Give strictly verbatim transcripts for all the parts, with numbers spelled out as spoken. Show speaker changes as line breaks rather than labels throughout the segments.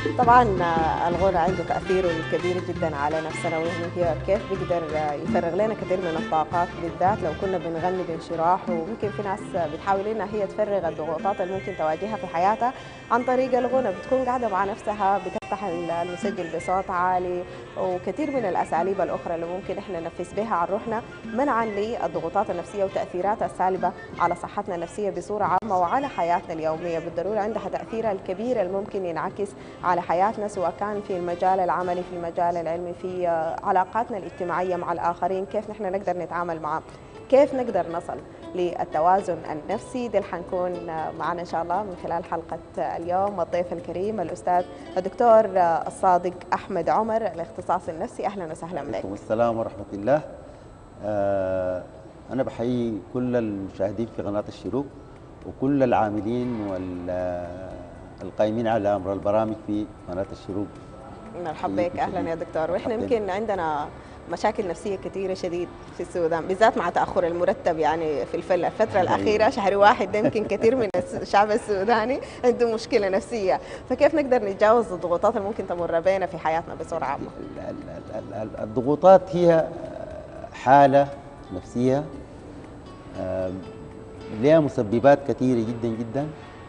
طبعا الغنى عنده تأثير كبير جدا على نفسنا، وهي كيف بيقدر يفرغ لنا كثير من الطاقات، بالذات لو كنا بنغني بانشراح. وممكن في ناس بتحاول انها هي تفرغ الضغوطات اللي ممكن تواجهها في حياتها عن طريق الغنى، بتكون قاعدة مع نفسها بتفتح المسجل بصوت عالي، وكثير من الأساليب الأخرى اللي ممكن احنا ننفس بها عن روحنا منعا للضغوطات النفسية وتأثيراتها السالبة على صحتنا النفسية بصورة عامة وعلى حياتنا اليومية. بالضرورة عندها تأثيرها الكبير اللي ممكن ينعكس على حياتنا، سواء كان في المجال العملي، في المجال العلمي، في علاقاتنا الاجتماعية مع الآخرين، كيف نحن نقدر نتعامل معهم، كيف نقدر نصل للتوازن النفسي. ده اللي حنكون معنا إن شاء الله من خلال حلقة اليوم. الضيف الكريم الأستاذ الدكتور الصادق أحمد عمر، الاختصاص النفسي. أهلا وسهلا بك.
وعليكم السلام ورحمة الله. آه أنا بحيي كل المشاهدين في قناة الشروق وكل العاملين والقائمين على أمر البرامج في قناة الشروق.
مرحبا بك. أهلا يا دكتور. وإحنا يمكن عندنا مشاكل نفسية كثيرة شديد في السودان، بالذات مع تأخر المرتب. يعني في الفترة الأخيرة شهر واحد ده يمكن كثير من الشعب السوداني عنده مشكلة نفسية، فكيف نقدر نتجاوز الضغوطات اللي ممكن تمر بينا في حياتنا بصورة عامة؟
الضغوطات هي حالة نفسية لها مسببات كثيرة جدا جدا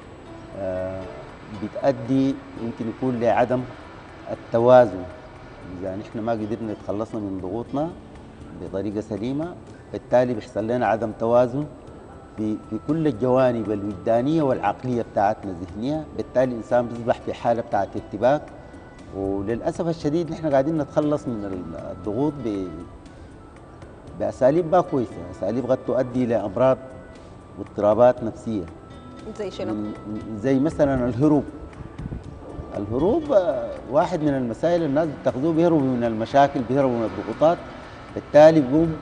بتؤدي يمكن يكون لعدم التوازن. إذا نحن ما قدرنا نتخلصنا من ضغوطنا بطريقة سليمة، بالتالي بيحصل لنا عدم توازن في في كل الجوانب الوجدانية والعقلية بتاعتنا الذهنية، بالتالي الإنسان بيصبح في حالة بتاعت ارتباك. وللأسف الشديد نحن قاعدين نتخلص من الضغوط بأساليب ما كويسة، أساليب قد تؤدي إلى أمراض واضطرابات نفسية.
زي شنو؟
زي مثلا الهروب. الهروب واحد من المسائل الناس بتاخذوه، بيهربوا من المشاكل، بيهربوا من الضغوطات، بالتالي بيقوم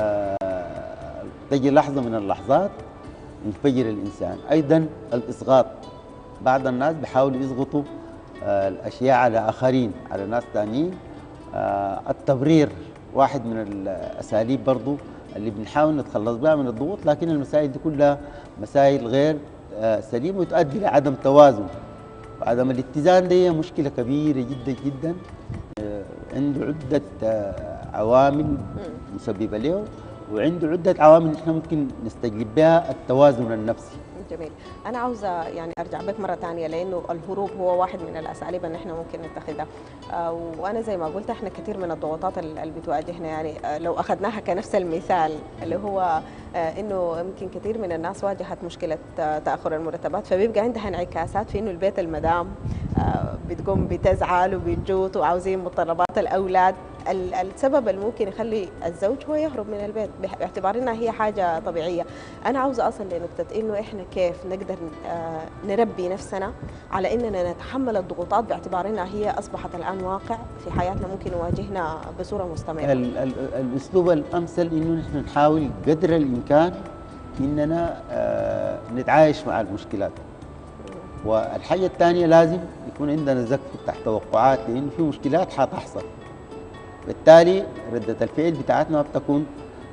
تجي لحظة من اللحظات ينفجر الإنسان. أيضا الإسقاط، بعض الناس بيحاولوا يسقطوا الأشياء على آخرين، على ناس ثانيين. التبرير واحد من الأساليب برضو اللي بنحاول نتخلص بها من الضغوط، لكن المسائل دي كلها مسائل غير سليمة وتؤدي لعدم توازن. وعدم الاتزان دي مشكلة كبيرة جدا جدا، عنده عدة عوامل مسببة له، وعنده عدة عوامل نحن ممكن نستجلب بها التوازن النفسي.
جميل. أنا عاوزة يعني أرجع بك مرة ثانية، لأنه الهروب هو واحد من الأساليب اللي نحن ممكن نتخذها. آه وأنا زي ما قلت إحنا كثير من الضغوطات اللي بتواجهنا، يعني آه لو أخذناها كنفس المثال اللي هو آه إنه يمكن كثير من الناس واجهت مشكلة آه تأخر المرتبات، فبيبقى عندها انعكاسات في إنه البيت المدام آه بتقوم بتزعل وبتجوط وعاوزين متطلبات الأولاد. السبب اللي ممكن يخلي الزوج هو يهرب من البيت باعتبار انها هي حاجه طبيعيه. انا عاوزه اصل لنقطه انه احنا كيف نقدر نربي نفسنا على اننا نتحمل الضغوطات باعتبار انها هي اصبحت الان واقع في حياتنا ممكن يواجهنا بصوره مستمره.
ال ال الاسلوب الامثل انه نحن نحاول قدر الامكان اننا آه نتعايش مع المشكلات. والحاجه الثانيه لازم يكون عندنا زك تحت توقعات، لانه في مشكلات حتحصل، بالتالي ردة الفعل بتاعتنا ما بتكون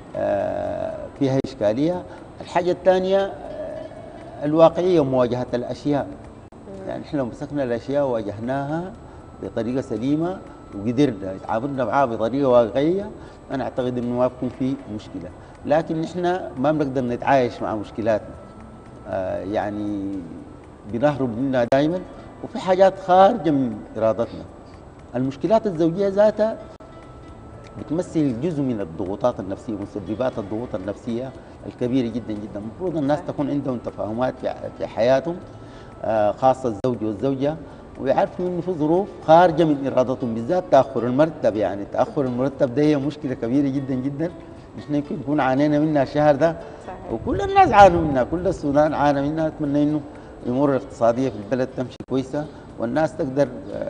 فيها إشكالية. الحاجة الثانية الواقعية ومواجهة الأشياء، يعني إحنا لو مسكنا الأشياء وواجهناها بطريقة سليمة وقدرنا تعاملنا معها بطريقة واقعية، أنا أعتقد إنه ما بكون في مشكلة. لكن إحنا ما بنقدر نتعايش مع مشكلاتنا، يعني بنهرب منها دائما، وفي حاجات خارجة من إرادتنا. المشكلات الزوجية ذاتها بتمثل جزء من الضغوطات النفسية ومسببات الضغوط النفسية الكبيرة جدا جدا. المفروض الناس تكون عندهم تفاهمات في حياتهم، خاصة الزوج والزوجة، ويعرفوا انه في ظروف خارجة من ارادتهم، بالذات تأخر المرتب. يعني تأخر المرتب ده هي مشكلة كبيرة جدا جدا، نحن يمكن نكون عانينا منها الشهر ده صحيح. وكل الناس عانوا منها، كل السودان عانى منها. اتمنى انه الامور الاقتصادية في البلد تمشي كويسة والناس تقدر.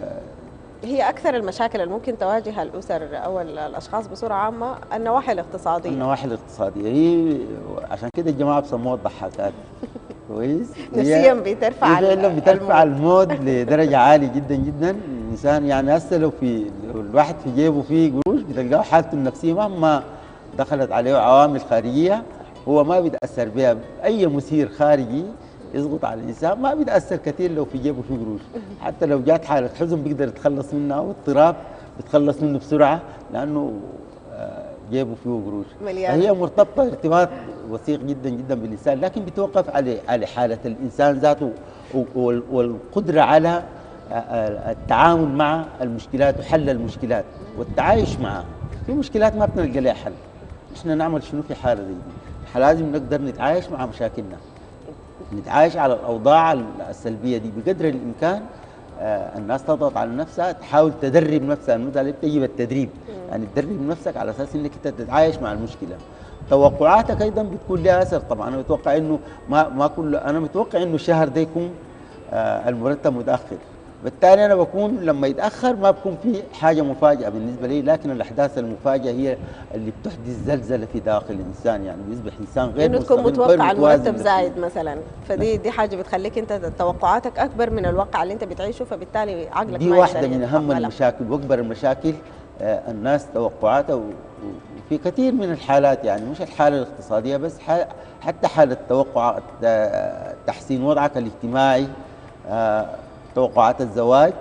هي أكثر المشاكل اللي ممكن تواجه الأسر أو الأشخاص بصورة عامة النواحي الاقتصادية.
النواحي الاقتصادية هي عشان كده الجماعة بيسموها الضحاكات. كويس.
نفسيا بترفع
فعلا بترفع المود لدرجة عالية جدا جدا. الإنسان يعني هسه لو في الواحد في جيبه فيه قروش بتلقاه حالته النفسية مهما دخلت عليه عوامل خارجية هو ما بيتأثر بها. أي مثير خارجي يضغط على الانسان ما بيتاثر كثير لو في جيبه في قروش. حتى لو جات حاله حزن بيقدر يتخلص منها، او اضطراب بيتخلص منه بسرعه لانه آه، جيبه فيه قروش.
مليانة.
هي مرتبطه ارتباط وثيق جدا جدا بالانسان، لكن بتوقف على على حاله الانسان ذاته وال- والقدره على آه، التعامل مع المشكلات وحل المشكلات والتعايش معها. في مشكلات ما بنلقى لها حل، احنا نعمل شنو في حاله زي دي؟ احنا لازم نقدر نتعايش مع مشاكلنا، نتعايش على الاوضاع السلبيه دي بقدر الامكان. آه، الناس تضغط على نفسها، تحاول تدرب نفسها، المثل بتجي بالتدريب، يعني تدرب نفسك على اساس انك انت تتعايش مع المشكله. توقعاتك ايضا بتكون لها اثر. طبعا انا متوقع انه ما ما كل انا متوقع انه الشهر ده يكون آه، المرتب متاخر، بالتالي انا بكون لما يتاخر ما بكون في حاجه مفاجاه بالنسبه لي، لكن الاحداث المفاجاه هي اللي بتحدث زلزله في داخل الانسان، يعني بيصبح انسان غير
انه تكون
مستقيم غير
متوقع
متوازن
المرتب
نفسياً.
زايد مثلا، فدي دي حاجه بتخليك انت توقعاتك اكبر من الواقع اللي انت بتعيشه، فبالتالي عقلك
دي
ما
واحده
يقدر
من اهم
يتقبلها.
المشاكل واكبر المشاكل. آه، الناس توقعاتها و- وفي كثير من الحالات، يعني مش الحاله الاقتصاديه بس، ح- حتى حاله توقع آه، تحسين وضعك الاجتماعي، آه، توقعات الزواج،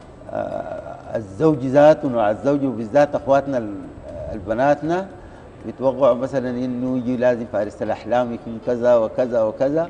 آه، الزوج ذاته ونوع الزوج، وبالذات اخواتنا ال- البناتنا بيتوقعوا مثلا انه يجي لازم فارس الاحلام يكون كذا وكذا وكذا،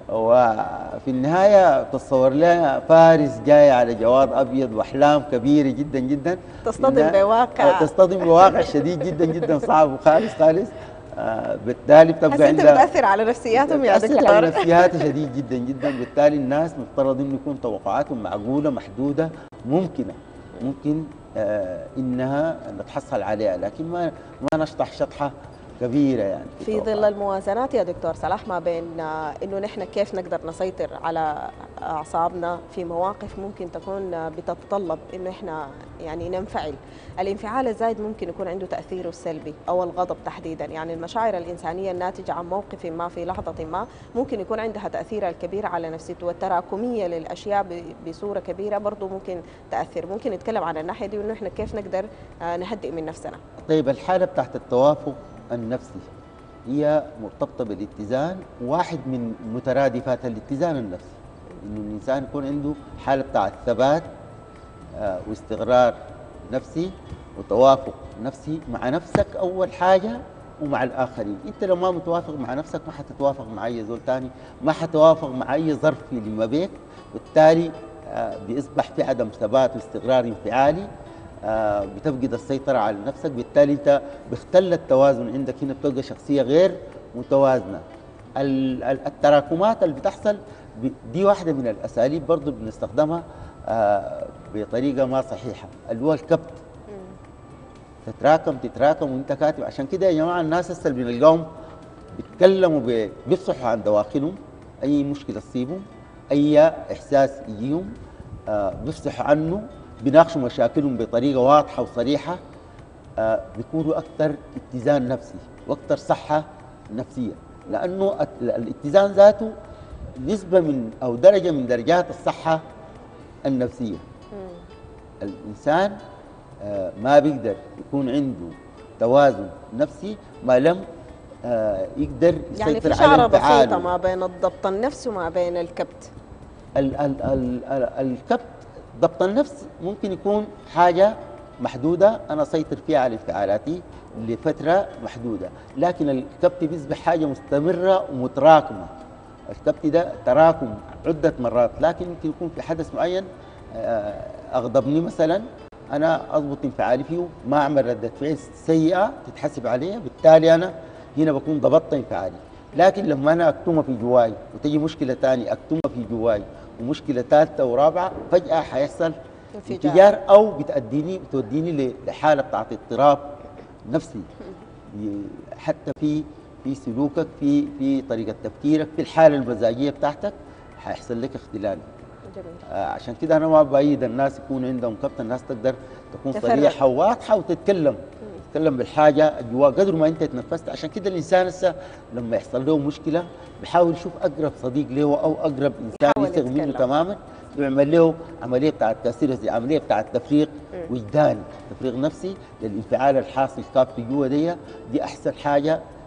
وفي النهايه تصور لها فارس جاي على جواد ابيض واحلام كبيره جدا جدا،
تصطدم
إنها-
بواقع.
آه، تصطدم بواقع شديد جدا جدا صعب وخالص خالص. آه، بالتالي
حاسس
بتبقى
انت
عندها
بتاثر على نفسياتهم يا
بتأثر على
دكتور.
نفسياتها شديد جدا جدا. بالتالي الناس مفترض انه يكون توقعاتهم معقوله محدوده ممكنه، ممكن آه انها نتحصل عليها، لكن ما ما نشطح شطحه كبيره يعني
في ظل
التوقعات.
الموازنات يا دكتور صلاح ما بين آه، انه نحن كيف نقدر نسيطر على اعصابنا في مواقف ممكن تكون آه، بتتطلب انه احنا يعني ننفعل. الانفعال الزايد ممكن يكون عنده تاثيره السلبي، او الغضب تحديدا، يعني المشاعر الانسانيه الناتجه عن موقف ما في لحظه ما ممكن يكون عندها تاثيرها الكبير على نفسيته، والتراكميه للاشياء ب- بصوره كبيره برضه ممكن تاثر. ممكن نتكلم عن الناحيه دي وانه احنا كيف نقدر آه، نهدئ من نفسنا.
طيب الحاله بتاعت التوافق النفسي هي مرتبطه بالاتزان، واحد من مترادفات الاتزان النفسي انه الانسان يكون عنده حاله بتاعت ثبات آه، واستقرار نفسي وتوافق نفسي مع نفسك اول حاجه ومع الاخرين. انت لو ما متوافق مع نفسك ما حتتوافق مع اي زول ثاني، ما حتوافق مع اي ظرف اللي ما بيك، بالتالي آه، بيصبح في عدم ثبات واستقرار انفعالي، آه، بتفقد السيطره على نفسك، بالتالي انت بيختل التوازن عندك، هنا بتبقى شخصيه غير متوازنه. ال- ال- التراكمات اللي بتحصل ب- دي واحده من الاساليب برضو بنستخدمها آه، بطريقه ما صحيحه، اللي هو الكبت. تتراكم تتراكم وانت كاتب. عشان كده يا جماعه الناس هسه اللي بنلقاهم بيتكلموا ب- بيفصحوا عن دواخلهم، اي مشكله تصيبهم، اي احساس يجيهم آه، بيفصحوا عنه، بيناقشوا مشاكلهم بطريقه واضحه وصريحه، آه، بيكونوا اكثر اتزان نفسي واكثر صحه نفسيه، لانه الت- الاتزان ذاته نسبه من او درجه من درجات الصحه النفسيه. الانسان آه، ما بيقدر يكون عنده توازن نفسي ما لم آه، يقدر
يعني في
يسيطر على
شعره بسيطه
انفعاله.
ما بين الضبط النفسي وما بين الكبت.
ال- ال- ال- ال- الكبت، ضبط النفس ممكن يكون حاجة محدودة أنا أسيطر فيها على انفعالاتي لفترة محدودة، لكن الكبت بيصبح حاجة مستمرة ومتراكمة. الكبت ده تراكم عدة مرات، لكن يمكن يكون في حدث معين آه، أغضبني مثلا، أنا أضبط انفعالي فيه، ما أعمل ردة فعل سيئة تتحسب عليها، بالتالي أنا هنا بكون ضبطت انفعالي. لكن لما أنا أكتمها في جواي وتجي مشكلة ثانية أكتمها في جواي ومشكلة ثالثة ورابعة، فجأة حيحصل
انفجار.
انفجار أو بتأديني بتوديني لحالة بتاعت اضطراب نفسي، ي- حتى في في سلوكك، في في طريقة تفكيرك، في الحالة المزاجية بتاعتك حيحصل لك اختلال.
جميل.
آه، عشان كده انا ما بايد الناس يكون عندهم كبت، الناس تقدر تكون
تفرغ.
صريحه وواضحه وتتكلم تتكلم بالحاجه جوا قدر ما انت تنفست. عشان كده الانسان هسه لما يحصل له مشكله بيحاول يشوف اقرب صديق له او اقرب انسان
يحاول
يثق منه
يتكلم.
تماما، يعمل له عمليه بتاعت تاثير، زي عمليه بتاعت تفريغ وجداني، تفريغ نفسي للانفعال الحاصل كاب في جوا دي. دي احسن حاجه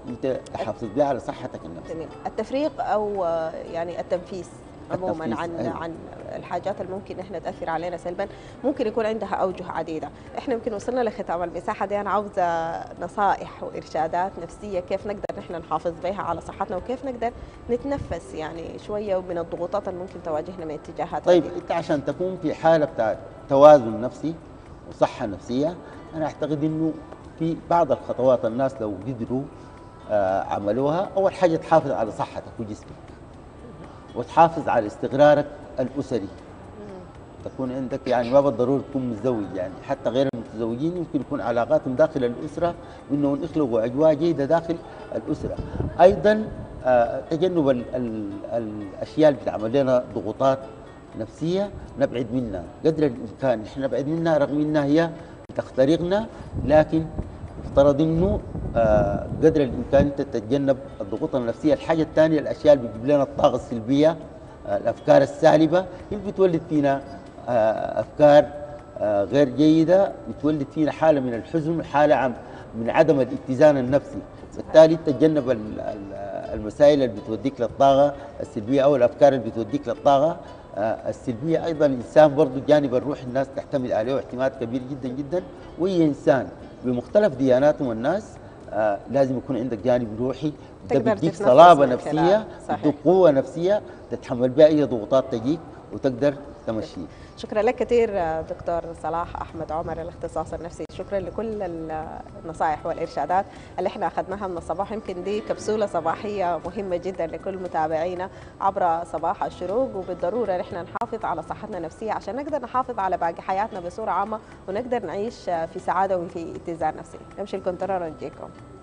انت حافظ بها على صحتك النفسيه.
جميل. التفريق او آه، يعني التنفيس عموما
التنفيس،
عن
أيوة.
عن الحاجات اللي ممكن احنا تاثر علينا سلبا، ممكن يكون عندها اوجه عديده. احنا يمكن وصلنا لختام المساحه دي، انا عاوزه نصائح وارشادات نفسيه كيف نقدر نحن نحافظ بها على صحتنا، وكيف نقدر نتنفس يعني شويه من الضغوطات اللي ممكن تواجهنا من اتجاهات
طيب
عديدة.
انت عشان تكون في حاله بتاع توازن نفسي وصحه نفسيه، انا اعتقد انه في بعض الخطوات الناس لو قدروا آه، عملوها. اول حاجه تحافظ على صحتك وجسمك، وتحافظ على استقرارك الاسري. تكون عندك يعني ما بالضروري تكون متزوج، يعني حتى غير المتزوجين يمكن يكون علاقاتهم داخل الاسره انهم يخلقوا اجواء جيده داخل الاسره. ايضا آه، تجنب ال ال الاشياء اللي بتعمل لنا ضغوطات نفسيه نبعد منها قدر الامكان. نحن نبعد منها رغم انها هي تخترقنا، لكن افترض انه آه، قدر الامكان انت تتجنب الضغوط النفسيه. الحاجه الثانيه الاشياء اللي بتجيب لنا الطاقه السلبيه، آه، الافكار السالبه اللي بتولد فينا آه، افكار آه، غير جيده، بتولد فينا حاله من الحزن، حاله عم من عدم الاتزان النفسي. بالتالي تتجنب ال- ال- المسائل اللي بتوديك للطاقه السلبيه او الافكار اللي بتوديك للطاقه آه، السلبيه. ايضا الانسان برضه جانب الروح الناس تعتمد عليه اعتماد كبير جدا جدا، واي انسان بمختلف دياناتهم الناس آه لازم يكون عندك جانب روحي، ده
تقدر
بيديك
تتنفس
صلابه
من خلاله.
نفسيه،
صحيح.
بيديك قوه نفسيه تتحمل بها اي ضغوطات تجيك وتقدر تمشي.
شكرا لك كثير دكتور صلاح احمد عمر، الاختصاص النفسي. شكرا لكل النصائح والارشادات اللي احنا اخذناها من الصباح. يمكن دي كبسوله صباحيه مهمه جدا لكل متابعينا عبر صباح الشروق، وبالضروره نحن نحافظ على صحتنا النفسيه عشان نقدر نحافظ على باقي حياتنا بصوره عامه، ونقدر نعيش في سعاده وفي اتزان نفسي. نمشي الكنترول ونجيكم.